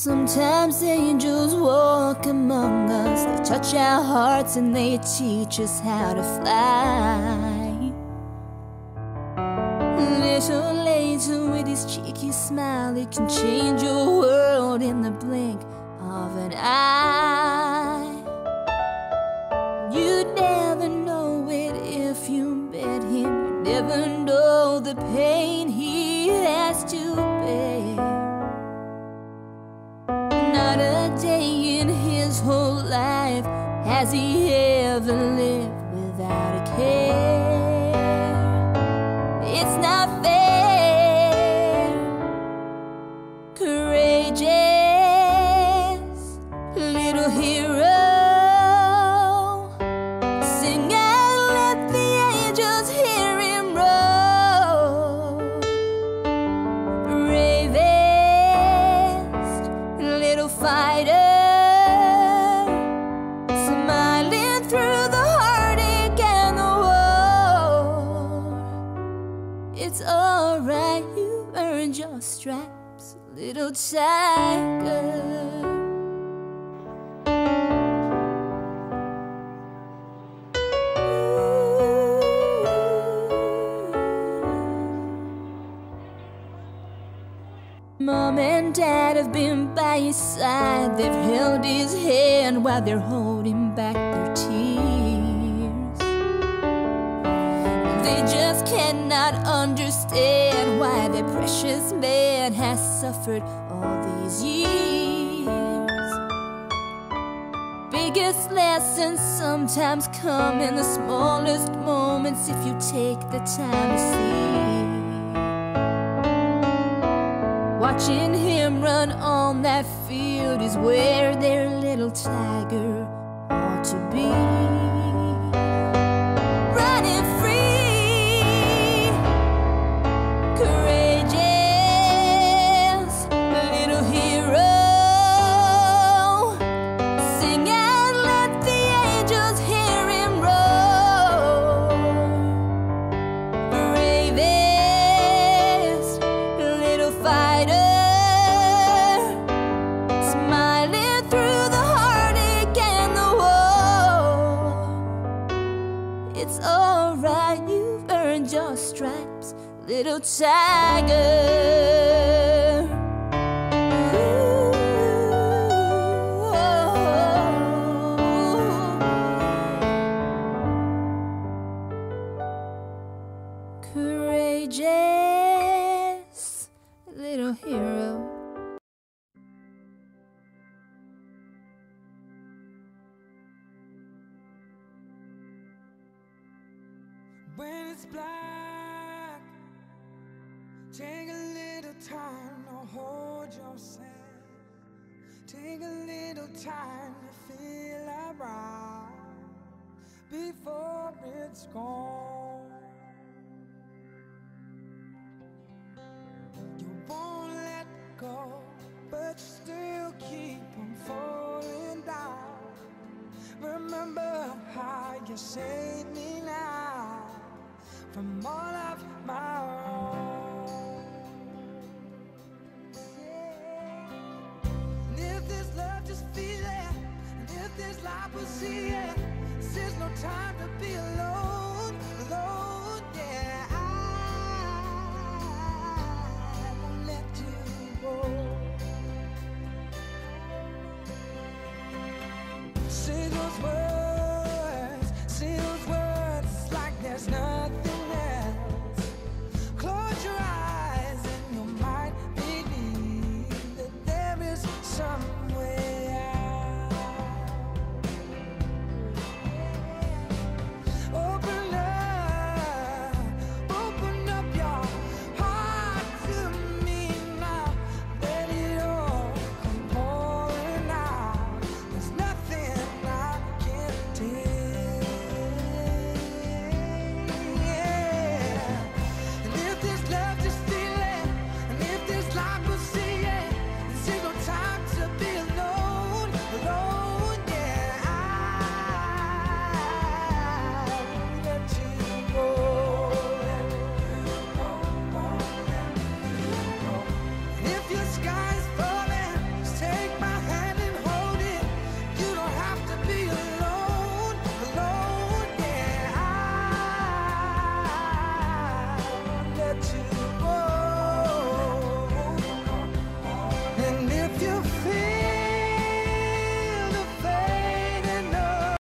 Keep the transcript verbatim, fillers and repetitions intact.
Sometimes angels walk among us. They touch our hearts and they teach us how to fly. Little Lleyton with his cheeky smile, he can change your world in the blink of an eye. You'd never know it if you met him. You'd never know the pain he has to bear. Not a day in his whole life has he ever lived without a care. It's not fair. Courageous little hero, sing and let the angels hear him roll. Bravest little fighter, smiling through the heartache and the war. It's alright, you've earned your stripes, little tiger. Mom and Dad have been by his side. They've held his hand while they're holding back their tears. They just cannot understand why their precious man has suffered all these years. Biggest lessons sometimes come in the smallest moments if you take the time to see. Watching him run on that field is where their little tiger ought to be. Running free, courageous little hero, sing and let the angels hear him roll. Bravest little fighter, it's alright, you've earned your stripes, little tiger. Ooh, oh, oh. Courageous little hero. When it's black, take a little time to hold yourself. Take a little time to feel around before it's gone. You won't let go, but still keep on falling down. Remember how you saved me now from all of my own. Yeah. And if there's love, just feel it. And if there's life, we'll see it. This is no time to be alone.